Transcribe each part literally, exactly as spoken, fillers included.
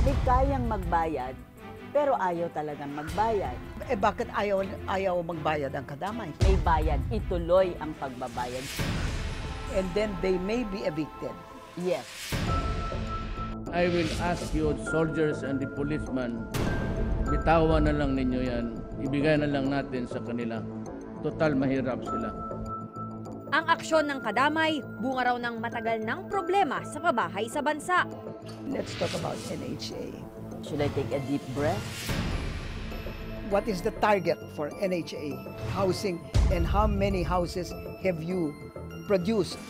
May kayang magbayad, pero ayaw talagang magbayad. Eh bakit ayaw, ayaw magbayad ang kadamay? May bayad, ituloy ang pagbabayad. And then they may be evicted. Yes. I will ask you, soldiers and the policemen, bitawan na lang ninyo yan. Ibigay na lang natin sa kanila. Total mahirap sila. Ang aksyon ng kadamay, bunga raw ng matagal ng problema sa pabahay sa bansa. Let's talk about N H A. Should I take a deep breath? What is the target for N H A housing and how many houses have you produced?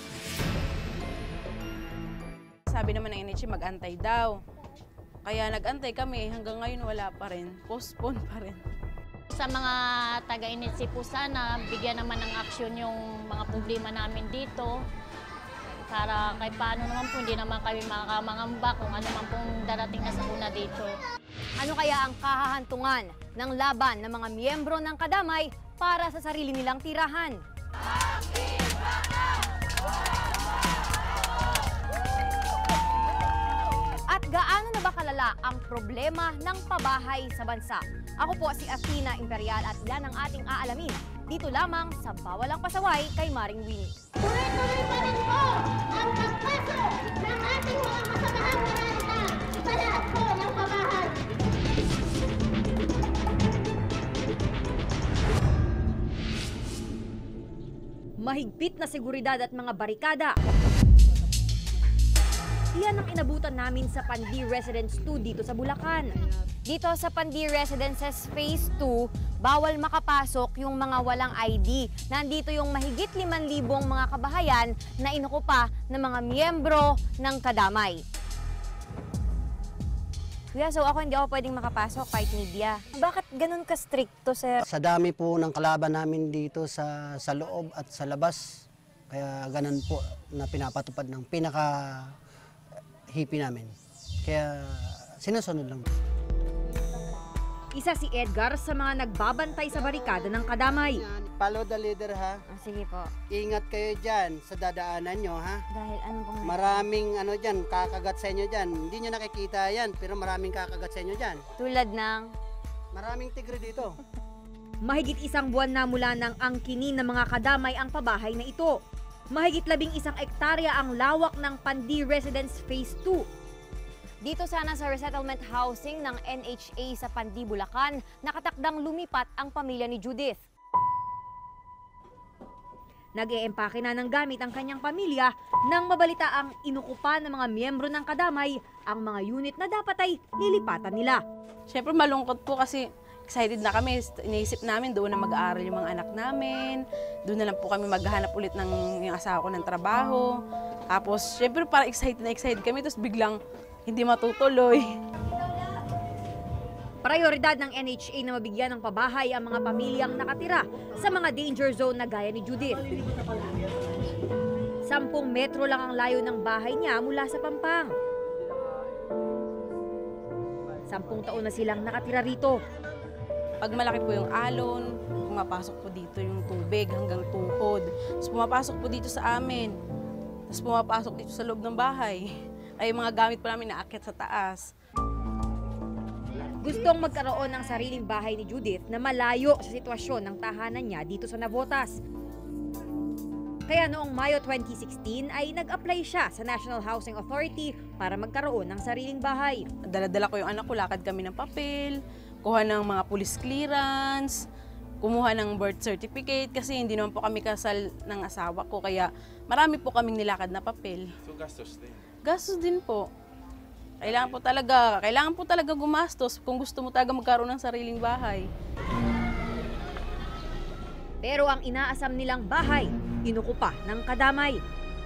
Sabi naman ng N H A mag-antay daw. Kaya nag-antay kami, hanggang ngayon wala pa rin. Postpone pa rin. Sa mga taga-N H A po sana, bigyan naman ng aksyon yung mga problema namin dito. Para kahit paano naman po, hindi naman kami makakamangamba kung ano man pong darating na sakuna dito. Ano kaya ang kahahantungan ng laban ng mga miyembro ng kadamay para sa sarili nilang tirahan? At gaano na ba kalala ang problema ng pabahay sa bansa? Ako po si Athena Imperial at yan ang ating aalamin dito lamang sa Bawalang Pasaway kay Maring Winnie. Tuloy-tuloy pa rin po ang pagpasok ng ating mga masamahang nararita sa lahat po ng pabahay. Mahigpit na seguridad at mga barikada. Yan ang inabutan namin sa Pandi Residence two dito sa Bulacan. Dito sa Pandi Residences Phase two, bawal makapasok yung mga walang I D. Nandito yung mahigit limang libong mga kabahayan na inukupa ng mga miyembro ng kadamay. Kuya, so ako hindi ako pwedeng makapasok kahit media. Bakit ganun ka-stricto, sir? Sa dami po ng kalaban namin dito sa, sa loob at sa labas, kaya ganun po na pinapatupad ng pinaka hippie namin. Kaya sinusunod lang. Isa si Edgar sa mga nagbabantay sa barikada ng kadamay. Follow the leader ha. Oh, sige po. Ingat kayo dyan sa dadaanan nyo ha. Dahil ano pong... Maraming ano dyan, kakagat sa inyo dyan. Hindi nyo nakikita yan, pero maraming kakagat sa inyo dyan. Tulad ng... Maraming tigre dito. Mahigit isang buwan na mula ng angkinin ng mga kadamay ang pabahay na ito. Mahigit labing isang ektarya ang lawak ng Pandi Residence Phase two. Dito sana sa resettlement housing ng N H A sa Pandi, Bulacan, nakatakdang lumipat ang pamilya ni Judith. Nag-eempake na ng gamit ang kanyang pamilya nang mabalita ang inukupa ng mga miyembro ng kadamay ang mga unit na dapat ay lilipatan nila. Siyempre malungkot po kasi excited na kami. Iniisip namin doon na mag-aaral yung mga anak namin. Doon na lang po kami maghahanap ulit ng yung asawa ko ng trabaho. Tapos siyempre parang excited na excited kami. Tapos biglang hindi matutuloy. Prioridad ng N H A na mabigyan ng pabahay ang mga pamilyang nakatira sa mga danger zone na gaya ni Judith. Sampung metro lang ang layo ng bahay niya mula sa Pampang. Sampung taon na silang nakatira rito. Pag malaki po yung alon, pumapasok po dito yung tubig hanggang tuhod. Tapos pumapasok po dito sa amin. Tapos pumapasok dito sa loob ng bahay. Ay mga gamit pa namin naakyat sa taas. Gustong magkaroon ng sariling bahay ni Judith na malayo sa sitwasyon ng tahanan niya dito sa Navotas. Kaya noong Mayo twenty sixteen ay nag-apply siya sa National Housing Authority para magkaroon ng sariling bahay. Dala-dala ko yung anak ko, lakad kami ng papel, kuha ng mga police clearance, kumuha ng birth certificate kasi hindi naman po kami kasal ng asawa ko. Kaya marami po kaming nilakad na papel. So gastos din? Gastos din po. Kailangan po talaga, kailangan po talaga gumastos kung gusto mo talaga magkaroon ng sariling bahay. Pero ang inaasam nilang bahay, inukupa ng kadamay.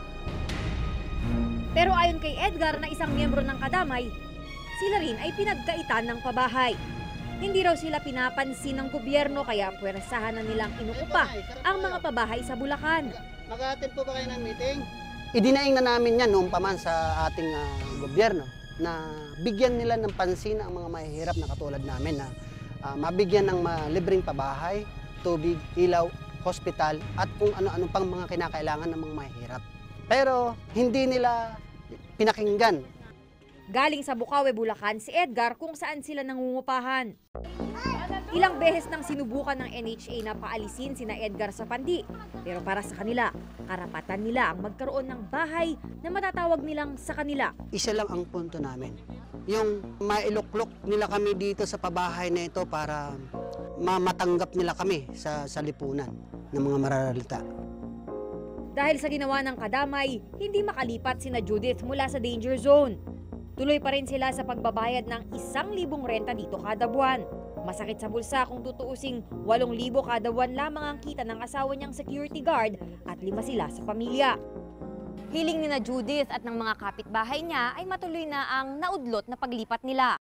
Pero ayon kay Edgar na isang miyembro ng kadamay, sila rin ay pinagkaitan ng pabahay. Hindi raw sila pinapansin ng gobyerno kaya puwersahan na nilang inukupa ang mga pabahay sa Bulacan. Mag-a-attend po ba kayo ng meeting? Idinaing na namin yan noong pa man sa ating uh, gobyerno na bigyan nila ng pansin ang mga mahihirap na katulad namin na uh, mabigyan ng uh, libreng pabahay, tubig, ilaw, hospital at kung ano-ano pang mga kinakailangan ng mga mahihirap. Pero hindi nila pinakinggan. Galing sa Bukawi, Bulacan si Edgar kung saan sila nangungupahan. Ilang beses nang sinubukan ng N H A na paalisin sina Edgar sa Pandi. Pero para sa kanila, karapatan nila ang magkaroon ng bahay na matatawag nilang sa kanila. Isa lang ang punto namin. Yung mailuklok nila kami dito sa pabahay na ito para matanggap nila kami sa, sa lipunan ng mga mararalita. Dahil sa ginawa ng kadamay, hindi makalipat sina Judith mula sa danger zone. Tuloy pa rin sila sa pagbabayad ng isang libong renta dito kada buwan. Masakit sa bulsa kung tutuusing walong libo kada buwan lamang ang kita ng asawa niyang security guard at lima sila sa pamilya. Hiling ni na Judith at ng mga kapitbahay niya ay matuloy na ang naudlot na paglipat nila.